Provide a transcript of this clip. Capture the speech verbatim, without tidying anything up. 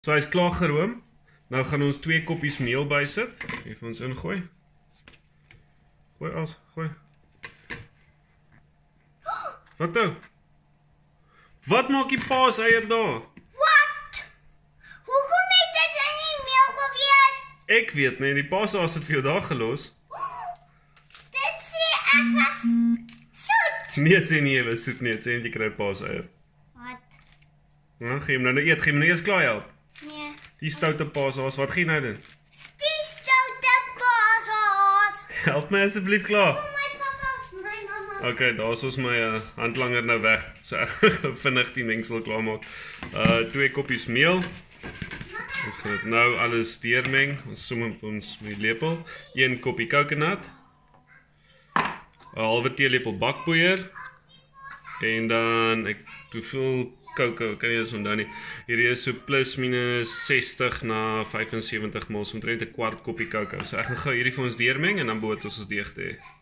So hy is klaar geroom. Nou gaan ons twee koppies meel bysit. Even ons ingooi. Gooi as, gooi. Wat nou? Wat maak die paas eier daar? Wat? Hoekom het dit in die meel gewees? Ek weet nie, die paas het vir jou daar gelos. Dit sê ek was soet. Nee, het sê nie, jy was soet nie, het sê nie, jy kry paas eier. Wat? Nou, gee hom nou nou eet, gee hom nou eers klaar help. Nee. Die stoute paashaas, wat gaan jy nou doen? Die stoute paashaas. Help my asseblief klaar. My papa, my mama. Ok, daar is ons my uh, handlanger nou weg. So ek gaan vinnig die mengsel klaar maak. Uh, twee koppies meel. Ons gaan dit nou alles deurmeng. Ons som op ons met die lepel. Een koppie coconut. 'n halwe teelepel bakpoeier. En dan ek hoeveel kokos, kan jy dit onthou nie. Hierdie is so plus minus sestig na vyf en sewentig ml, omtrent 'n kwart koppie kokos. So ek gaan gou hierdie vir ons deurmeng en dan behoort ons ons deeg te hê.